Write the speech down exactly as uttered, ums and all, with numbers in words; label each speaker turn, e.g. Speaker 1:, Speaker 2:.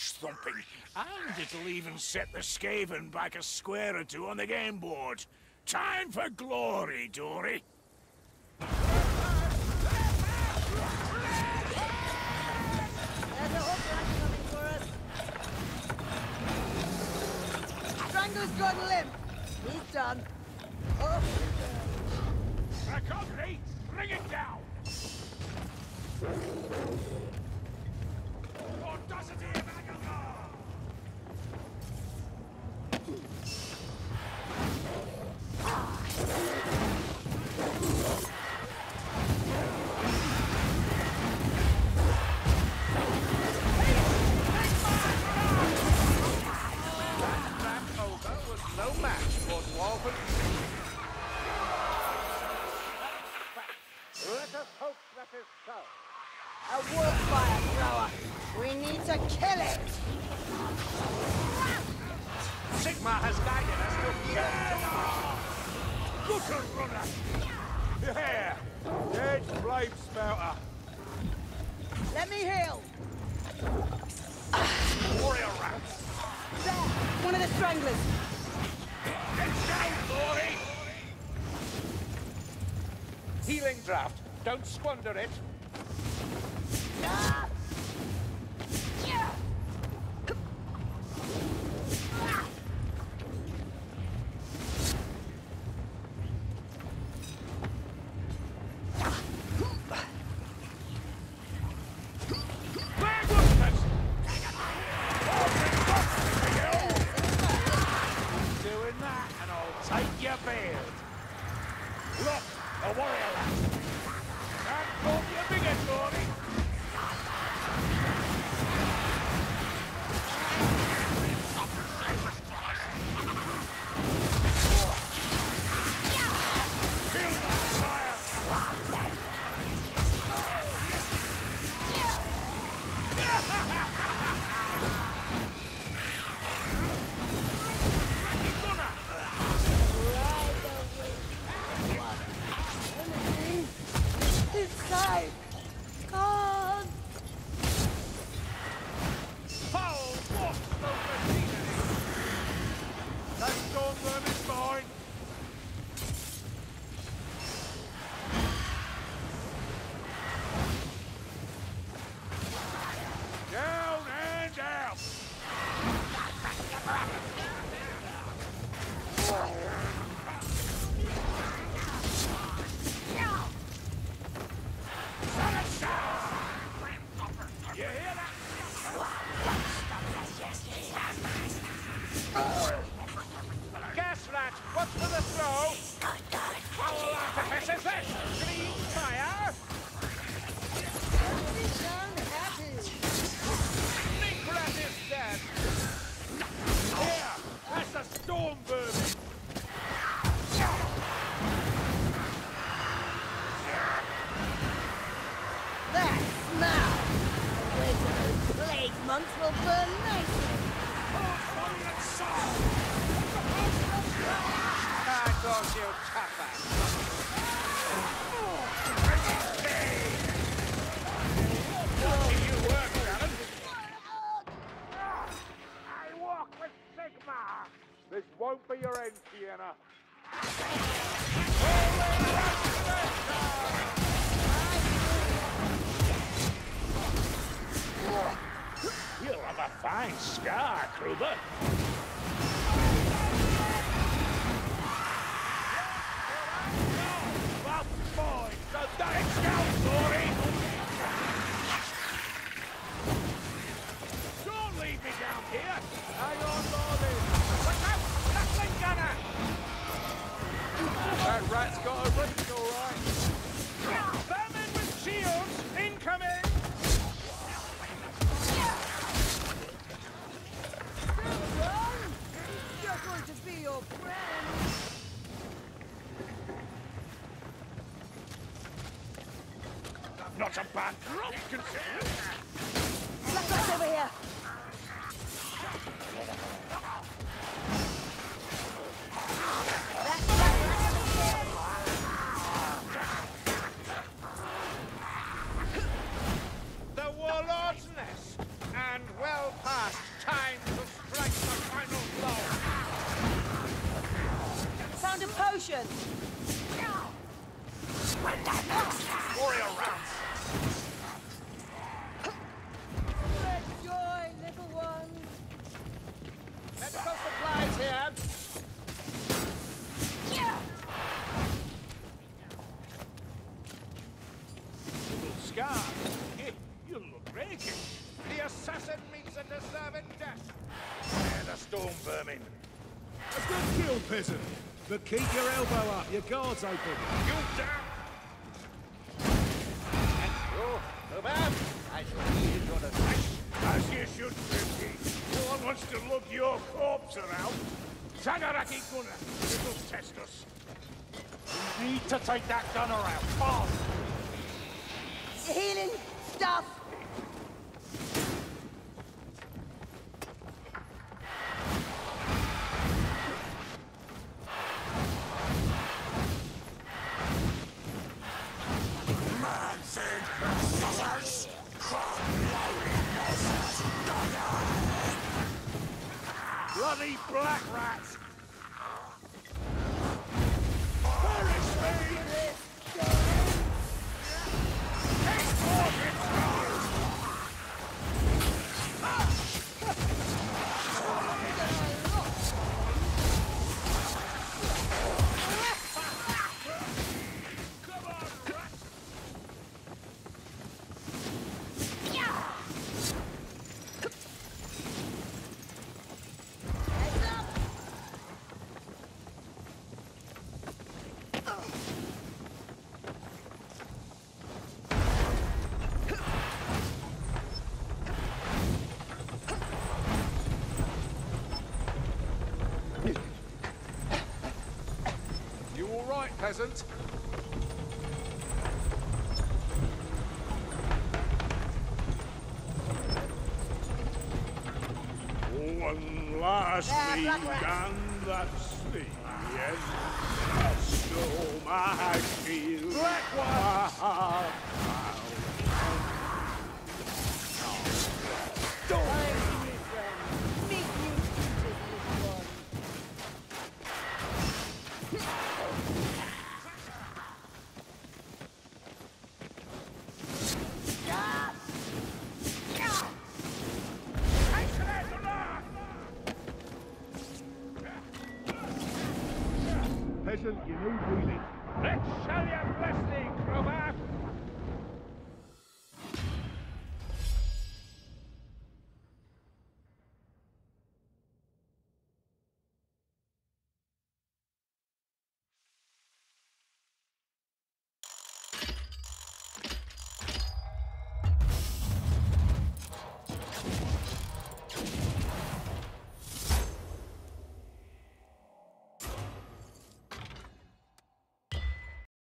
Speaker 1: thumping. And it'll even set the Skaven back a square or two on the game board. Time for glory, Dory.
Speaker 2: There's a hook coming for us. Strangler's gone limp. He's done. Oh.
Speaker 1: Recovery! Bring it down! Audacity of Agatha!
Speaker 3: That ogre was no match for Dwarven.
Speaker 4: Let us hope that is so.
Speaker 2: A wolf fire thrower. We need to kill it.
Speaker 3: Sigma has guided us to
Speaker 1: Good runner!
Speaker 4: Yeah! Dead flame spouter.
Speaker 2: Let me heal.
Speaker 1: Warrior rats!
Speaker 2: There. One of the stranglers.
Speaker 1: Get down, Dory!
Speaker 3: healing draft. Don't squander it.
Speaker 2: Ah! Yeah!
Speaker 1: Doing that, and I'll take your beard. Look, a warrior rat. Can't call you bigger, Dory. Feel that fire.
Speaker 2: Inside! God!
Speaker 1: Foul wasp over scenery. That stormworm is mine. Down and out. You hear that?
Speaker 3: Gas rat, what's for the throw? Foul artifice is this? Green fire?
Speaker 2: Be shown happy!
Speaker 3: Big rat is dead.
Speaker 1: Here, that's a storm vermin.
Speaker 2: That smell! The ways of those plague monks will burn nicely!
Speaker 3: Ah, goes you tapper.
Speaker 1: You work, Alan.
Speaker 4: I walk with Sigma. This won't be your end, Sienna.
Speaker 1: You'll have a fine scar, Kruber. Well, boy, so don't go, Dory. Don't leave me down here.
Speaker 4: Hang on, Lordy.
Speaker 1: Look out, Gatling gunner.
Speaker 4: That rat's got a reach, all right.
Speaker 1: Vermin with shields incoming.
Speaker 2: Run! You're going to be your friend!
Speaker 1: Not a bad drop, considering.
Speaker 2: Black Ops over here! That's
Speaker 3: The warlord's nest. And well passed. last, time to strike the final blow.
Speaker 2: Found a potion.
Speaker 1: Warrior rats!
Speaker 2: Great joy, little one.
Speaker 3: Medical supplies here.
Speaker 1: Little Scar, hey, you look rakish.
Speaker 3: The assassin meets a deserving death.
Speaker 1: Yeah, the storm vermin.
Speaker 5: A good kill, peasant. But keep your elbow up, your guard's open.
Speaker 1: You damn!
Speaker 3: Oh, no bad. I shall need your advice.
Speaker 1: As you should, Grimsby. No one wants to lug your corpse around. Tagaraki Gunner, it'll test us. We need to take that gun around, fast!
Speaker 2: Healing stuff.
Speaker 1: Bloody black rats! Perish me! Take off its guards! Come on, rats!
Speaker 2: Heads up.
Speaker 3: You all right, peasant?
Speaker 1: One lastly
Speaker 2: There, black rats.
Speaker 1: down that sea, and stole my shield. Black one!
Speaker 2: Time to meet friends. Meet new creatures, little one.
Speaker 5: Peasant, you need healing.
Speaker 1: Let's shall you bless thee, Crowbar!